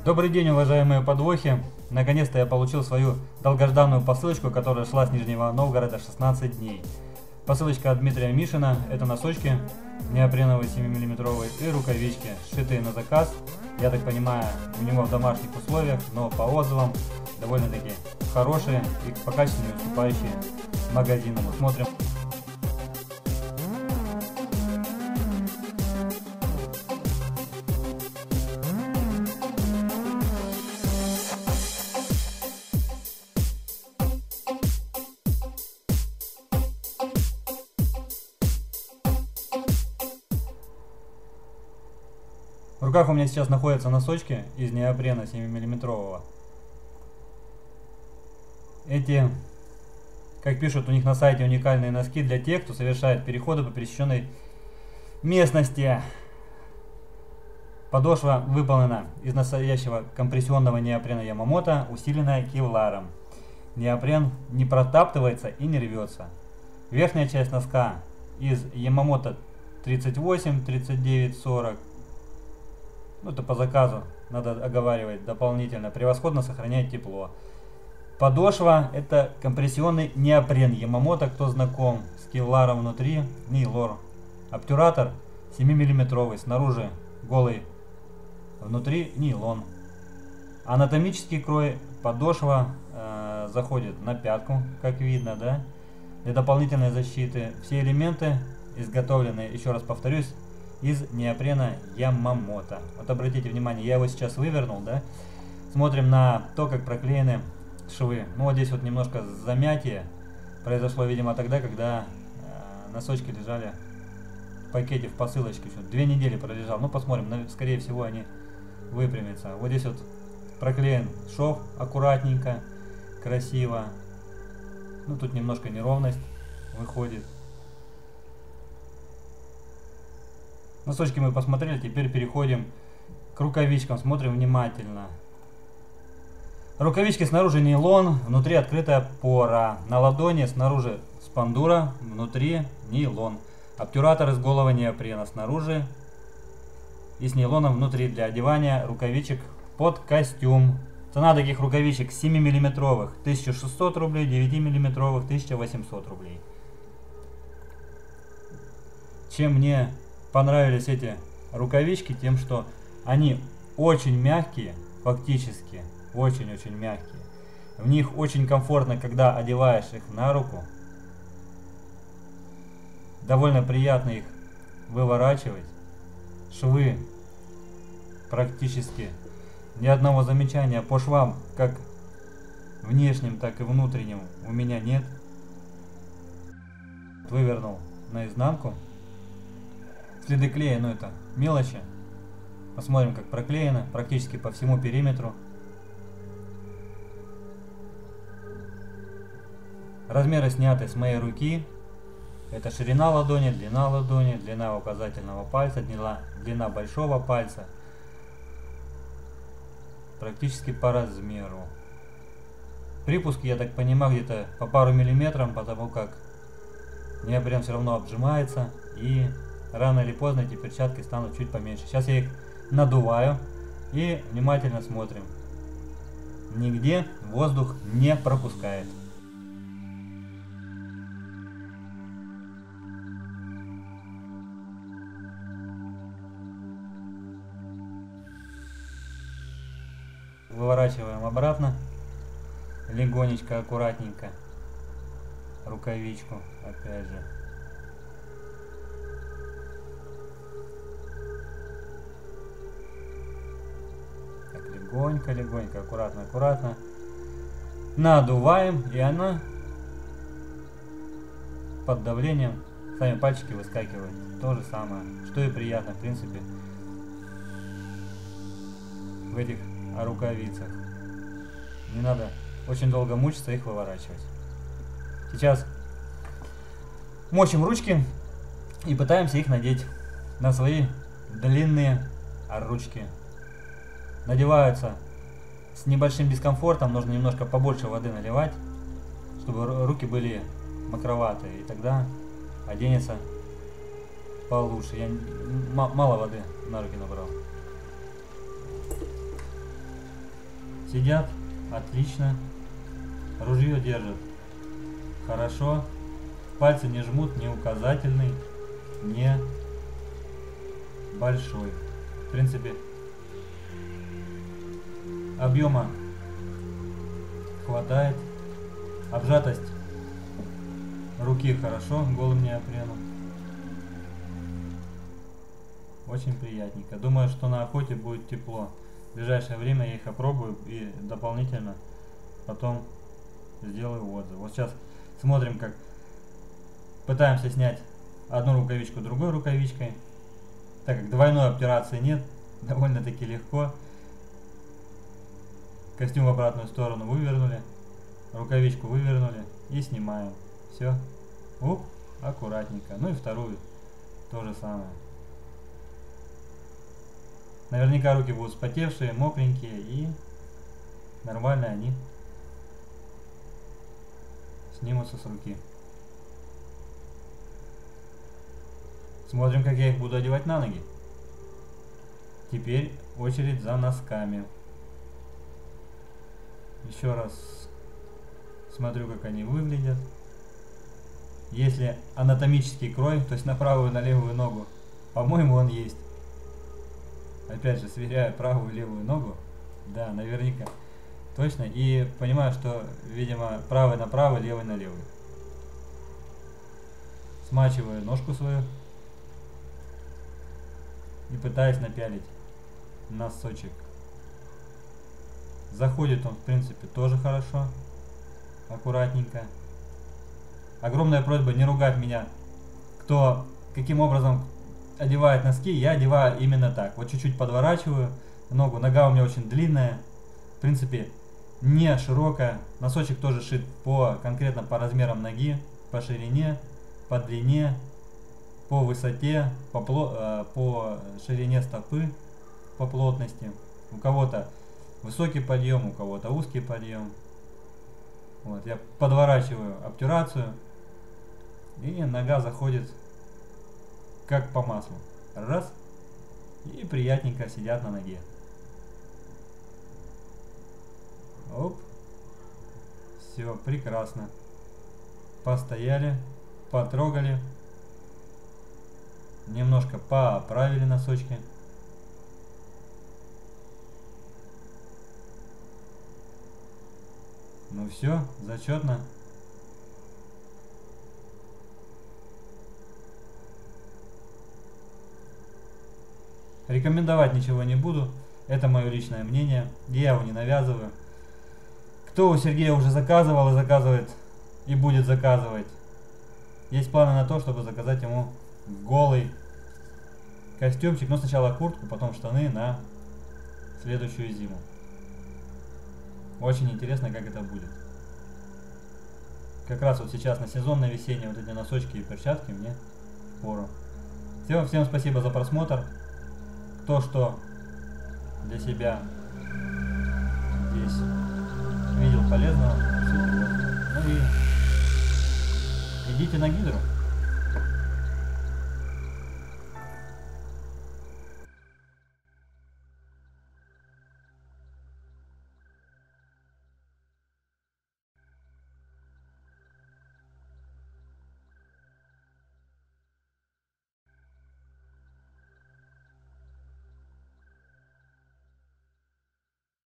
Добрый день, уважаемые подвохи! Наконец-то я получил свою долгожданную посылочку, которая шла с Нижнего Новгорода 16 дней. Посылочка от Дмитрия Мишина. Это носочки неопреновые 7 мм и рукавички, сшитые на заказ. Я так понимаю, у него в домашних условиях, но по отзывам довольно-таки хорошие и по качеству не уступающие магазинам. Смотрим. В руках у меня сейчас находятся носочки из неопрена 7 мм. Эти, как пишут у них на сайте, уникальные носки для тех, кто совершает переходы по пересеченной местности. Подошва выполнена из настоящего компрессионного неопрена Ямамото, усиленная кевларом. Неопрен не протаптывается и не рвется. Верхняя часть носка из Ямамото 38, 39, 40. Это по заказу, надо оговаривать дополнительно. Превосходно сохраняет тепло. Подошва — это компрессионный неопрен Ямамото, кто знаком, с кевларом внутри, нейлор. Обтюратор 7 мм, снаружи голый, внутри нейлон. Анатомический крой подошва заходит на пятку, как видно, да? Для дополнительной защиты все элементы изготовлены, еще раз повторюсь, из неопрена Ямамото. Вот обратите внимание, я его сейчас вывернул, да? Смотрим на то, как проклеены швы. Ну вот здесь вот немножко замятие произошло, видимо, тогда, когда носочки лежали в пакете, в посылочке. 2 недели пролежал. Ну посмотрим, скорее всего они выпрямятся. Вот здесь вот проклеен шов аккуратненько, красиво. Ну тут немножко неровность выходит. Носочки мы посмотрели, теперь переходим к рукавичкам, смотрим внимательно. Рукавички снаружи нейлон, внутри открытая пора. На ладони снаружи спандура, внутри нейлон. Обтюратор из голого неопрена снаружи и с нейлоном внутри для одевания рукавичек под костюм. Цена таких рукавичек 7 мм 1600 рублей, 9 мм 1800 рублей. Чем мне понравились эти рукавички, тем что они очень мягкие, фактически очень-очень мягкие. В них очень комфортно, когда одеваешь их на руку. Довольно приятно их выворачивать. Швы практически ни одного замечания по швам, как внешним, так и внутренним, у меня нет. Вывернул наизнанку. Следы клея, но это мелочи. Посмотрим, как проклеено практически по всему периметру. Размеры сняты с моей руки. Это ширина ладони, длина указательного пальца, длина большого пальца. Практически по размеру. Припуски, я так понимаю, где-то по пару миллиметрам, потому как неопрен все равно обжимается, и рано или поздно эти перчатки станут чуть поменьше. Сейчас я их надуваю и внимательно смотрим. Нигде воздух не пропускает. Выворачиваем обратно. Легонечко, аккуратненько. Рукавичку, опять же. Легонько, аккуратно надуваем, и она под давлением, сами пальчики выскакивают. То же самое, что и приятно, в принципе, в этих рукавицах. Не надо очень долго мучиться их выворачивать. Сейчас мочим ручки и пытаемся их надеть на свои длинные ручки. Надеваются с небольшим дискомфортом, нужно немножко побольше воды наливать, чтобы руки были мокроватые, и тогда оденется получше. Я мало воды на руки набрал. Сидят. Отлично. Ружье держат. Хорошо. Пальцы не жмут, ни указательный, ни большой. В принципе, объема хватает. Обжатость руки хорошо, голым неопреном. Очень приятненько. Думаю, что на охоте будет тепло. В ближайшее время я их опробую и дополнительно потом сделаю отзыв. Вот сейчас смотрим, как пытаемся снять одну рукавичку другой рукавичкой. Так как двойной обтирации нет, довольно-таки легко. Костюм в обратную сторону вывернули, рукавичку вывернули и снимаем. Все. Оп, аккуратненько. Ну и вторую то же самое. Наверняка руки будут вспотевшие, мокренькие, и нормально они снимутся с руки. Смотрим, как я их буду одевать на ноги. Теперь очередь за носками. Еще раз смотрю, как они выглядят. Если анатомический крой, то есть на правую и на левую ногу, по-моему, он есть. Опять же, сверяю правую и левую ногу. Да, наверняка. Точно. И понимаю, что, видимо, правый на правый, левый на левый. Смачиваю ножку свою. И пытаюсь напялить носочек. Заходит он, в принципе, тоже хорошо. Аккуратненько. Огромная просьба не ругать меня, кто каким образом одевает носки. Я одеваю именно так. Вот чуть-чуть подворачиваю ногу. Нога у меня очень длинная. В принципе, не широкая. Носочек тоже шит конкретно по размерам ноги, по ширине, по длине, по высоте, по ширине стопы, по плотности. У кого-то высокий подъем, у кого-то узкий подъем. Вот, я подворачиваю обтюрацию, и нога заходит как по маслу. Раз. И приятненько сидят на ноге. Оп. Все, прекрасно. Постояли, потрогали. Немножко поправили носочки. Ну все, зачетно. Рекомендовать ничего не буду. Это мое личное мнение. Я его не навязываю. Кто у Сергея уже заказывал и заказывает, и будет заказывать. Есть планы на то, чтобы заказать ему голый костюмчик. Но сначала куртку, потом штаны на следующую зиму. Очень интересно, как это будет. Как раз вот сейчас на сезонное весеннее вот эти носочки и перчатки мне впору. Все, всем спасибо за просмотр. Кто что для себя здесь видел полезного, ну и идите на гидру.